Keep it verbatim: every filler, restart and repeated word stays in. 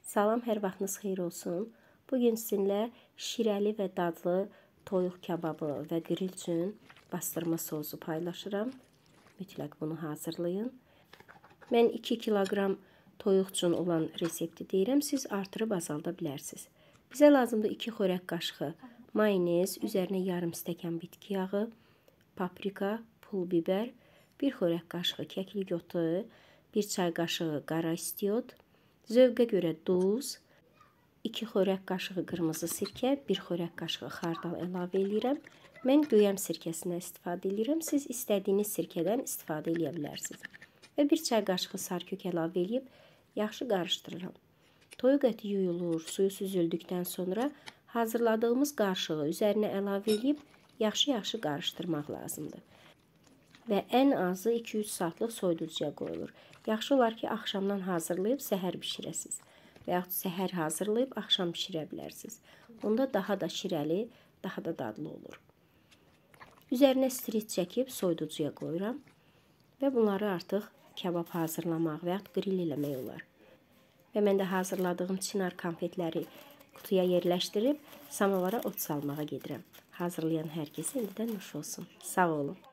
Salam, hər vaxtınız xeyir olsun. Bugün sizinlə şirəli və dadlı toyuq kababı və qril üçün bastırma sosu paylaşıram. Mütləq bunu hazırlayın. Mən iki kiloqram toyuq üçün olan resepti deyirəm. Siz artırıb azalda bilərsiniz. Bizə lazımdır iki xörək qaşığı mayonez, üzərinə yarım stəkan bitki yağı, paprika, pul biber, bir xörək qaşığı kəklik otu, bir çay qaşığı qara istiot, zövqə görə duz, iki xörək qaşığı qırmızı sirkə, bir xörək qaşığı xardal əlavə edirəm. Mən göyəm sirkəsindən istifadə edirəm. Siz istədiyiniz sirkədən istifadə edə bilərsiniz. Və bir çay qaşığı sarkök əlavə edib yaxşı qarışdırıram. Toyuq əti yuyulur, suyu süzüldükdən sonra hazırladığımız qarışığı üzərinə əlavə edib yaxşı-yaxşı qarışdırmaq lazımdır. Və ən azı iki üç saatlıq soyuducuya qoyulur. Yaxşı olar ki, axşamdan hazırlayıb səhər bişirəsiniz. Və yaxud səhər hazırlayıb axşam bişirə bilərsiniz. Onda daha da şirəli, daha da dadlı olur. Üzərinə streç çəkib soyuducuya qoyuram. Və bunları artıq kabab hazırlamaq və yaxud qril eləmək olar. Və mən də hazırladığım çinar konfetləri qutuya yerləşdirib samovara od salmağa gedirəm. Hazırlayan hər kəsə indidən nuş olsun. Sağ olun.